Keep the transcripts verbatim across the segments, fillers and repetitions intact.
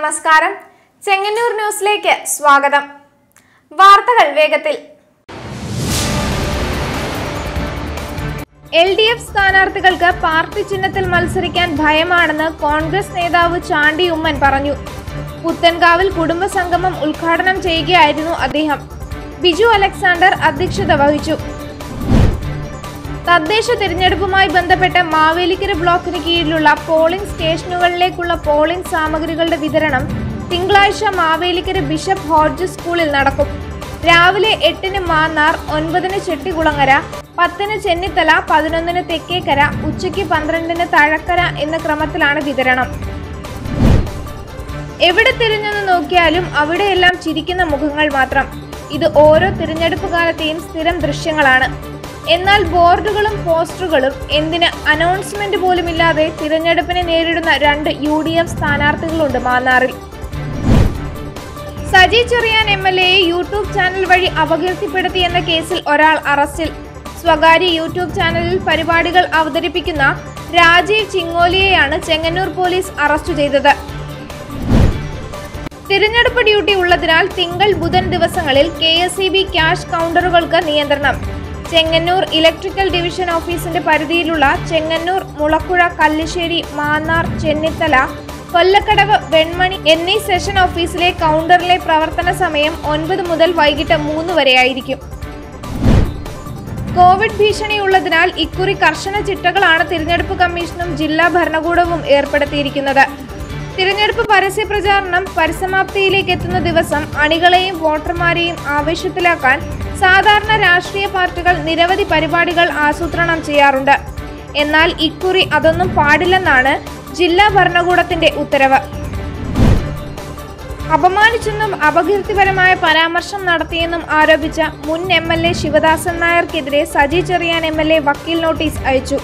നമസ്കാരം. ചെങ്ങന്നൂർ ന്യൂസിലേക്ക് സ്വാഗതം. വാർത്തകൾ വേഗത്തിൽ. എൽ ഡി എഫ് സ്ഥാനാർത്ഥികൾക്ക് പാർട്ടി ചിഹ്നത്തിൽ മത്സരിക്കാൻ ഭയമാണെന്ന് കോൺഗ്രസ് നേതാവ് ചാണ്ടി ഉമ്മൻ പറഞ്ഞു. പുത്തൻകാവിൽ കുടുംബസംഗമം ഉദ്ഘാടനം ചെയ്യുകയായിരുന്നു അദ്ദേഹം. ബിജു അലക്സാണ്ടർ അധ്യക്ഷത വഹിച്ചു. തദ്ദേശ തിരഞ്ഞെടുപ്പുമായി ബന്ധപ്പെട്ട് മാവേലിക്കര ബ്ലോക്കിന് കീഴിലുള്ള പോളിംഗ് സ്റ്റേഷനുകളിലേക്കുള്ള പോളിംഗ് സാമഗ്രികളുടെ വിതരണം തിങ്കളാഴ്ച മാവേലിക്കര ബിഷപ്പ് ഹോർജ് സ്കൂളിൽ നടക്കും. രാവിലെ എട്ടിന് മാന്നാർ, ഒൻപതിന് ചെട്ടികുളങ്ങര, പത്തിന് ചെന്നിത്തല, പതിനൊന്നിന് തെക്കേക്കര, ഉച്ചയ്ക്ക് പന്ത്രണ്ടിന് തഴക്കര എന്ന ക്രമത്തിലാണ് വിതരണം. എവിടെ തിരിഞ്ഞെന്ന് നോക്കിയാലും അവിടെയെല്ലാം ചിരിക്കുന്ന മുഖങ്ങൾ മാത്രം. ഇത് ഓരോ തിരഞ്ഞെടുപ്പ് കാലത്തെയും സ്ഥിരം ദൃശ്യങ്ങളാണ്. എന്നാൽ ബോർഡുകളും പോസ്റ്ററുകളും എന്തിന് അനൗൺസ്മെന്റ് പോലുമില്ലാതെ തിരഞ്ഞെടുപ്പിനെ നേരിടുന്ന രണ്ട് യു ഡി എഫ് സ്ഥാനാർത്ഥികളുണ്ട് മാന്നാറിൽ. സജി ചെറിയാൻ എം എൽ എയെ യൂട്യൂബ് ചാനൽ വഴി അപകീർത്തിപ്പെടുത്തിയെന്ന കേസിൽ ഒരാൾ അറസ്റ്റിൽ. സ്വകാര്യ യൂട്യൂബ് ചാനലിൽ പരിപാടികൾ അവതരിപ്പിക്കുന്ന രാജീവ് ചിങ്ങോലിയെയാണ് ചെങ്ങന്നൂർ പോലീസ് അറസ്റ്റ് ചെയ്തത്. തിരഞ്ഞെടുപ്പ് ഡ്യൂട്ടി ഉള്ളതിനാൽ തിങ്കൾ ബുധൻ ദിവസങ്ങളിൽ K S E B cash കൗണ്ടറുകൾക്ക് നിയന്ത്രണം. ചെങ്ങന്നൂർ ഇലക്ട്രിക്കൽ ഡിവിഷൻ ഓഫീസിന്റെ പരിധിയിലുള്ള ചെങ്ങന്നൂർ, മുളക്കുഴ, കല്ലിശ്ശേരി, മാന്നാർ, ചെന്നിത്തല, കൊല്ലക്കടവ്, വെൺമണി എന്നീ സെഷൻ ഓഫീസിലെ കൗണ്ടറിലെ പ്രവർത്തന സമയം ഒൻപത് മുതൽ വൈകിട്ട് മൂന്ന് വരെയായിരിക്കും. കോവിഡ് ഭീഷണിയുള്ളതിനാൽ ഇക്കുറി കർശന ചിട്ടകളാണ് തിരഞ്ഞെടുപ്പ് കമ്മീഷനും ജില്ലാ ഭരണകൂടവും ഏർപ്പെടുത്തിയിരിക്കുന്നത്. തിരഞ്ഞെടുപ്പ് പരസ്യ പ്രചാരണം പരിസമാപ്തിയിലേക്ക് എത്തുന്ന ദിവസം അണികളെയും വോട്ടർമാരെയും ആവേശത്തിലാക്കാൻ സാധാരണ രാഷ്ട്രീയ പാർട്ടികൾ നിരവധി പരിപാടികൾ ആസൂത്രണം ചെയ്യാറുണ്ട്. എന്നാൽ ഇക്കുറി അതൊന്നും പാടില്ലെന്നാണ് ജില്ലാ ഭരണകൂടത്തിന്റെ ഉത്തരവ്. അപമാനിച്ചെന്നും അപകീർത്തിപരമായ പരാമർശം നടത്തിയെന്നും ആരോപിച്ച മുൻ എം എൽ എ ശിവദാസൻ നായർക്കെതിരെ Saji Cherian M L A വക്കീൽ നോട്ടീസ് അയച്ചു.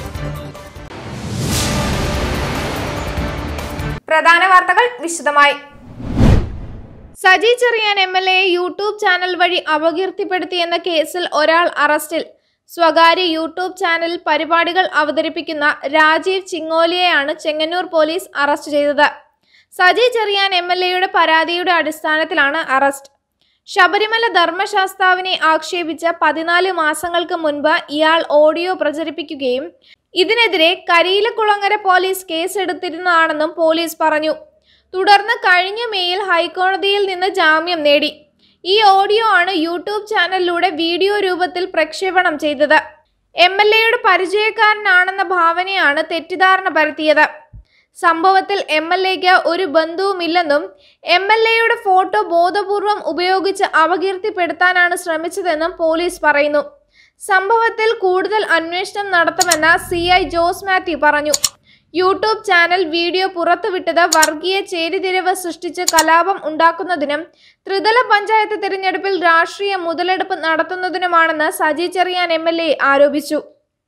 പ്രധാന വാർത്തകൾ വിശദമായി. സജി ചെറിയാൻ എം എൽ എയെ യൂട്യൂബ് ചാനൽ വഴി അപകീർത്തിപ്പെടുത്തിയെന്ന കേസിൽ ഒരാൾ അറസ്റ്റിൽ. സ്വകാര്യ യൂട്യൂബ് ചാനലിൽ പരിപാടികൾ അവതരിപ്പിക്കുന്ന രാജീവ് ചിങ്ങോലിയെയാണ് ചെങ്ങന്നൂർ പോലീസ് അറസ്റ്റ് ചെയ്തത്. സജി ചെറിയാൻ എം എൽ എയുടെ പരാതിയുടെ അടിസ്ഥാനത്തിലാണ് അറസ്റ്റ്. ശബരിമല ധർമ്മശാസ്താവിനെ ആക്ഷേപിച്ച പതിനാല് മാസങ്ങൾക്ക് മുൻപ് ഇയാൾ ഓഡിയോ പ്രചരിപ്പിക്കുകയും ഇതിനെതിരെ കരിയിലക്കുളങ്ങര പോലീസ് കേസെടുത്തിരുന്നതാണെന്നും പോലീസ് പറഞ്ഞു. തുടർന്ന് കഴിഞ്ഞ മേയിൽ ഹൈക്കോടതിയിൽ നിന്ന് ജാമ്യം നേടി. ഈ ഓഡിയോ ആണ് യൂട്യൂബ് ചാനലിലൂടെ വീഡിയോ രൂപത്തിൽ പ്രക്ഷേപണം ചെയ്തത്. എം എൽ എയുടെ പരിചയക്കാരനാണെന്ന ഭാവനയാണ് തെറ്റിദ്ധാരണ പരത്തിയത്. സംഭവത്തിൽ എം എൽ എക്ക് ഒരു ബന്ധവുമില്ലെന്നും എം എൽ എയുടെ ഫോട്ടോ ബോധപൂർവം ഉപയോഗിച്ച് അപകീർത്തിപ്പെടുത്താനാണ് ശ്രമിച്ചതെന്നും പോലീസ് പറയുന്നു. സംഭവത്തിൽ കൂടുതൽ അന്വേഷണം നടത്തുമെന്ന് സി ഐ ജോസ് മാത്യു പറഞ്ഞു. യൂട്യൂബ് ചാനൽ വീഡിയോ പുറത്തുവിട്ടത് വർഗീയ ചേരിതിരിവ് സൃഷ്ടിച്ച് കലാപം ഉണ്ടാക്കുന്നതിനും ത്രിതല പഞ്ചായത്ത് തിരഞ്ഞെടുപ്പിൽ രാഷ്ട്രീയ മുതലെടുപ്പ് നടത്തുന്നതിനുമാണെന്ന് Saji Cherian M L A ആരോപിച്ചു.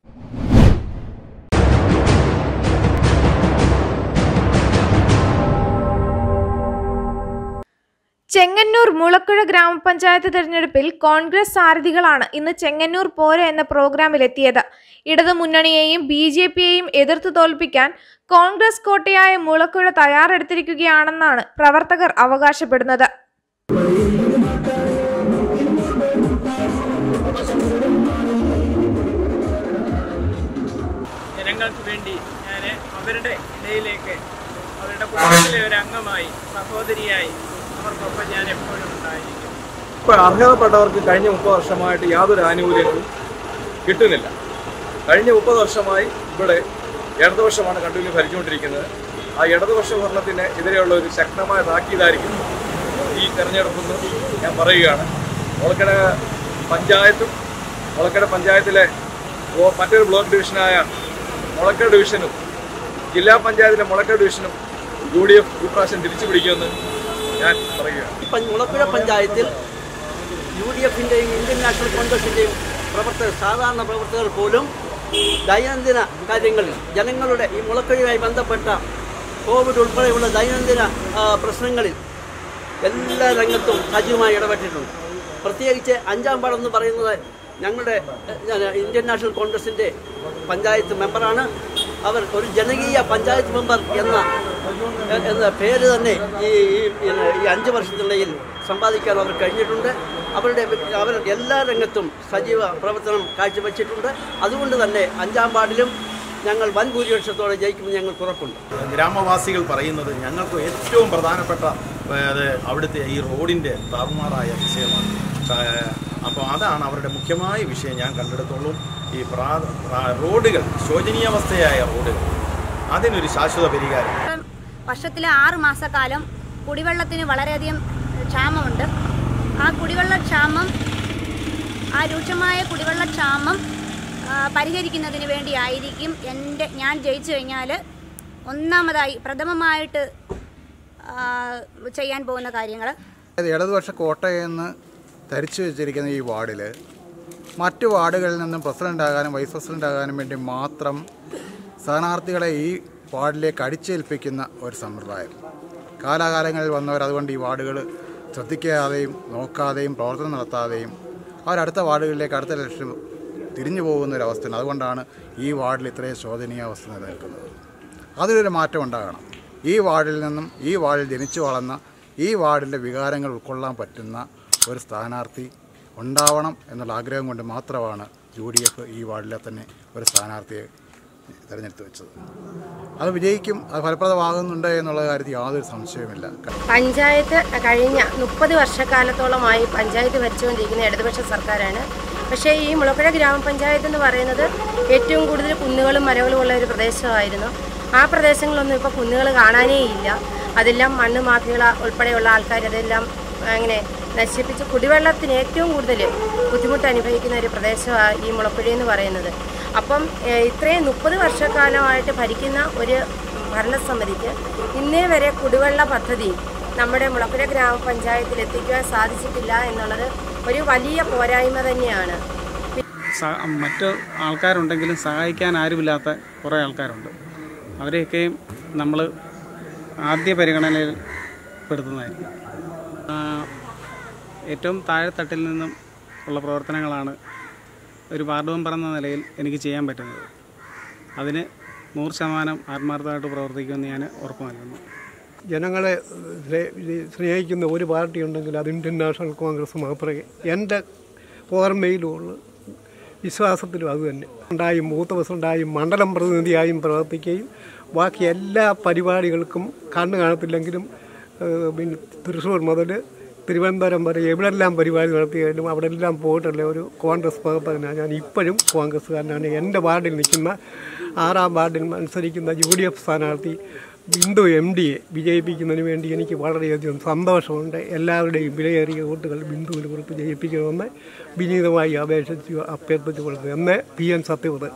ചെങ്ങന്നൂർ മുളക്കുഴ ഗ്രാമപഞ്ചായത്ത് തിരഞ്ഞെടുപ്പിൽ കോൺഗ്രസ് സാരഥികളാണ് ഇന്ന് ചെങ്ങന്നൂർ പോര എന്ന പ്രോഗ്രാമിലെത്തിയത്. ഇടതു മുന്നണിയെയും ബി ജെ പിയെയും എതിർത്ത് തോൽപ്പിക്കാൻ കോൺഗ്രസ് കോട്ടയായ മുളക്കുഴ തയ്യാറെടുത്തിരിക്കുകയാണെന്നാണ് പ്രവർത്തകർ അവകാശപ്പെടുന്നത്. ജനങ്ങൾക്ക് വേണ്ടി ഞാൻ അവരുടെ ഇടയിലേക്ക് അവരുടെ കുടുംബത്തിലെ ഒരു അംഗമായി, സഹോദരിയായി അവർക്കൊപ്പം ഞാൻ എപ്പോഴും ഉണ്ടായിരിക്കും. ഇപ്പോൾ അർഹതപ്പെട്ടവർക്ക് കഴിഞ്ഞ മുപ്പത് വർഷമായിട്ട് യാതൊരു ആനുകൂല്യങ്ങളും കിട്ടുന്നില്ല. കഴിഞ്ഞ മുപ്പത് വർഷമായി ഇവിടെ ഇടതുപക്ഷമാണ് കണ്ടിന്യൂ ഭരിച്ചുകൊണ്ടിരിക്കുന്നത്. ആ ഇടതുപക്ഷ ഭരണത്തിന് എതിരെയുള്ള ഒരു ശക്തമായ താക്കീതായിരിക്കും ഈ തെരഞ്ഞെടുപ്പെന്ന് ഞാൻ പറയുകയാണ്. മുളക്കട പഞ്ചായത്തും മുളക്കട പഞ്ചായത്തിലെ മറ്റൊരു ബ്ലോക്ക് ഡിവിഷനായ മുളക്കട ഡിവിഷനും ജില്ലാ പഞ്ചായത്തിലെ മുളക്കട ഡിവിഷനും യു ഡി എഫ് ഈ പ്രാവശ്യം തിരിച്ചു പിടിക്കുമെന്ന് ഞാൻ പറയുകയാണ്. ഇപ്പം മുളക്കുഴ പഞ്ചായത്തിൽ യു ഡി എഫിൻ്റെയും ഇന്ത്യൻ നാഷണൽ കോൺഗ്രസിൻ്റെയും പ്രവർത്തകർ, സാധാരണ പ്രവർത്തകർ പോലും ദൈനംദിന കാര്യങ്ങളിൽ ജനങ്ങളുടെ ഈ മുളക്കുഴയുമായി ബന്ധപ്പെട്ട കോവിഡ് ഉൾപ്പെടെയുള്ള ദൈനംദിന പ്രശ്നങ്ങളിൽ എല്ലാ രംഗത്തും സജീവമായി ഇടപെട്ടിട്ടുണ്ട്. പ്രത്യേകിച്ച് അഞ്ചാം പാടെന്ന് പറയുന്നത് ഞങ്ങളുടെ ഇന്ത്യൻ നാഷണൽ കോൺഗ്രസിൻ്റെ പഞ്ചായത്ത് മെമ്പറാണ്. അവർ ഒരു ജനകീയ പഞ്ചായത്ത് മെമ്പർ എന്ന എന്ന പേര് തന്നെ ഈ ഈ അഞ്ച് വർഷത്തിനിടയിൽ സമ്പാദിക്കാൻ അവർ കഴിഞ്ഞിട്ടുണ്ട്. അവരുടെ അവർ എല്ലാ രംഗത്തും സജീവ പ്രവർത്തനം കാഴ്ചവെച്ചിട്ടുണ്ട്. അതുകൊണ്ട് തന്നെ അഞ്ചാം വാർഡിലും ഞങ്ങൾ വൻ ഭൂരിപക്ഷത്തോടെ ജയിക്കുമെന്ന് ഞങ്ങൾക്ക് ഉറപ്പുണ്ട്. ഗ്രാമവാസികൾ പറയുന്നത് ഞങ്ങൾക്ക് ഏറ്റവും പ്രധാനപ്പെട്ട അവിടുത്തെ ഈ റോഡിൻ്റെ താറുമാറായ വിഷയമാണ്. അപ്പോൾ അതാണ് അവരുടെ മുഖ്യമായ വിഷയം ഞാൻ കണ്ടെടുത്തോളും. ഈ പ്രാ റോഡുകൾ ശോചനീയാവസ്ഥയായ റോഡുകൾ അതിനൊരു ശാശ്വത പരിഹാരം. വർഷത്തിലെ ആറ് മാസക്കാലം കുടിവെള്ളത്തിന് വളരെയധികം ക്ഷാമമുണ്ട്. ആ കുടിവെള്ള ക്ഷാമം ആ രൂക്ഷമായ കുടിവെള്ള ക്ഷാമം പരിഹരിക്കുന്നതിന് വേണ്ടിയായിരിക്കും എൻ്റെ ഞാൻ ജയിച്ചു കഴിഞ്ഞാൽ ഒന്നാമതായി പ്രഥമമായിട്ട് ചെയ്യാൻ പോകുന്ന കാര്യങ്ങൾ. ഇടതുപക്ഷ കോട്ടയെന്ന് ധരിച്ചു വെച്ചിരിക്കുന്ന ഈ വാർഡിൽ മറ്റു വാർഡുകളിൽ നിന്നും പ്രസിഡൻ്റാകാനും വൈസ് പ്രസിഡൻ്റാകാനും വേണ്ടി മാത്രം സ്ഥാനാർത്ഥികളെ ഈ വാർഡിലേക്ക് അടിച്ചേൽപ്പിക്കുന്ന ഒരു സമ്പ്രദായം കാലാകാലങ്ങളിൽ വന്നവർ അതുകൊണ്ട് ഈ വാർഡുകൾ ശ്രദ്ധിക്കാതെയും നോക്കാതെയും പ്രവർത്തനം നടത്താതെയും അവരടുത്ത വാർഡുകളിലേക്ക് അടുത്ത ലക്ഷ്യം തിരിഞ്ഞു പോകുന്ന ഒരവസ്ഥയാണ്. അതുകൊണ്ടാണ് ഈ വാർഡിൽ ഇത്രയും ശോചനീയാവസ്ഥ നിലനിൽക്കുന്നത്. അതിലൊരു മാറ്റം ഉണ്ടാകണം. ഈ വാർഡിൽ നിന്നും ഈ വാർഡിൽ ജനിച്ചു വളർന്ന ഈ വാർഡിൻ്റെ വികാരങ്ങൾ ഉൾക്കൊള്ളാൻ പറ്റുന്ന ഒരു സ്ഥാനാർത്ഥി ഉണ്ടാവണം എന്നുള്ള ആഗ്രഹം കൊണ്ട് മാത്രമാണ് യു ഡി എഫ് ഈ വാർഡിലെ തന്നെ ഒരു സ്ഥാനാർത്ഥിയെ തിരഞ്ഞെടുത്ത് വെച്ചത്. അത് വിജയിക്കും, അത് ഫലപ്രദമാകുന്നുണ്ട് എന്നുള്ള കാര്യത്തിൽ യാതൊരു സംശയവുമില്ല. പഞ്ചായത്ത് കഴിഞ്ഞ മുപ്പത് വർഷക്കാലത്തോളമായി പഞ്ചായത്ത് ഭരിച്ചുകൊണ്ടിരിക്കുന്ന ഇടതുപക്ഷ സർക്കാരാണ്. പക്ഷേ ഈ മുളക്കുഴ ഗ്രാമപഞ്ചായത്ത് എന്ന് പറയുന്നത് ഏറ്റവും കൂടുതൽ കുന്നുകളും മരങ്ങളും ഉള്ള ഒരു പ്രദേശമായിരുന്നു. ആ പ്രദേശങ്ങളൊന്നും ഇപ്പോൾ കുന്നുകൾ കാണാനേ ഇല്ല. അതെല്ലാം മണ്ണ് മാഫിയ ഉൾപ്പെടെയുള്ള ആൾക്കാർ അതെല്ലാം അങ്ങനെ നശിപ്പിച്ച് കുടിവെള്ളത്തിന് ഏറ്റവും കൂടുതൽ ബുദ്ധിമുട്ട് അനുഭവിക്കുന്ന ഒരു പ്രദേശമാണ് ഈ മുളക്കുഴ എന്ന് പറയുന്നത്. അപ്പം ഇത്രയും മുപ്പത് വർഷക്കാലമായിട്ട് ഭരിക്കുന്ന ഒരു ഭരണസമിതിക്ക് ഇന്നേ വരെ കുടിവെള്ള പദ്ധതി നമ്മുടെ മുളക്കുഴ ഗ്രാമപഞ്ചായത്തിൽ എത്തിക്കുവാൻ സാധിച്ചിട്ടില്ല എന്നുള്ളത് ഒരു വലിയ പോരായ്മ തന്നെയാണ്. മറ്റ് ആൾക്കാരുണ്ടെങ്കിലും സഹായിക്കാൻ ആരുമില്ലാത്ത കുറേ ആൾക്കാരുണ്ട്. അവരെയൊക്കെയും നമ്മൾ ആദ്യ പരിഗണനയിൽ പെടുത്തുന്നതായിരിക്കും. ഏറ്റവും താഴെത്തട്ടിൽ നിന്നും ഉള്ള പ്രവർത്തനങ്ങളാണ് ഒരു വാർഡ് മെമ്പർ എന്ന നിലയിൽ എനിക്ക് ചെയ്യാൻ പറ്റുന്നത്. അതിന് നൂറ് ശതമാനം ആത്മാർത്ഥമായിട്ട് പ്രവർത്തിക്കുമെന്ന് ഞാൻ ഉറപ്പ് നൽകുന്നു. ജനങ്ങളെ സ്നേഹിക്കുന്ന ഒരു പാർട്ടി ഉണ്ടെങ്കിൽ അത് ഇന്ത്യൻ നാഷണൽ കോൺഗ്രസ് മാത്രമേ എൻ്റെ ഓർമ്മയിലുമുള്ളൂ. വിശ്വാസത്തിലും അതുതന്നെ. ഉണ്ടായും ബൂത്ത് പ്രസിഡൻ്റായും മണ്ഡലം പ്രതിനിധിയായും പ്രവർത്തിക്കുകയും ബാക്കി എല്ലാ പരിപാടികൾക്കും കണ്ണ് കാണത്തില്ലെങ്കിലും പിന്നെ തൃശ്ശൂർ മുതൽ തിരുവനന്തപുരം വരെ എവിടെല്ലാം പരിപാടി നടത്തിയാലും അവിടെ എല്ലാം പോയിട്ടുള്ള ഒരു കോൺഗ്രസ് പ്രവർത്തകനാണ്. ഞാൻ ഇപ്പോഴും കോൺഗ്രസ്സുകാരനാണ്. എൻ്റെ വാർഡിൽ നിൽക്കുന്ന ആറാം വാർഡിൽ മത്സരിക്കുന്ന യു ഡി എഫ് സ്ഥാനാർത്ഥി ബിന്ദു എം ഡിയെ വിജയിപ്പിക്കുന്നതിന് വേണ്ടി എനിക്ക് വളരെയധികം സന്തോഷമുണ്ട്. എല്ലാവരുടെയും വിലയേറിയ വോട്ടുകൾ ബിന്ദുവിന് കുറിപ്പ് ജയിപ്പിക്കണമെന്ന് വിനീതമായി അപേക്ഷിച്ച് അഭ്യർത്ഥിച്ചു കൊടുത്തു എന്ന് പി എൻ സത്യവ്രതൻ.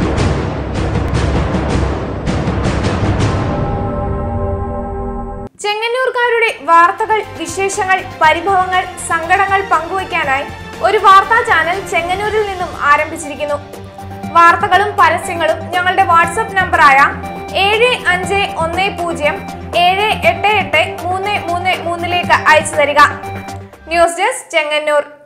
ചെങ്ങന്നൂർക്കാരുടെ വാർത്തകൾ, വിശേഷങ്ങൾ, പരിഭവങ്ങൾ, സങ്കടങ്ങൾ പങ്കുവയ്ക്കാനായി ഒരു വാർത്താ ചാനൽ ചെങ്ങന്നൂരിൽ നിന്നും ആരംഭിച്ചിരിക്കുന്നു. വാർത്തകളും പരസ്യങ്ങളും ഞങ്ങളുടെ വാട്സ്ആപ്പ് നമ്പറായ ഏഴ് അഞ്ച് ഒന്ന് പൂജ്യം ഏഴ് എട്ട് എട്ട് മൂന്ന് മൂന്ന് മൂന്നിലേക്ക് അയച്ചു തരിക. News desk Chengannur.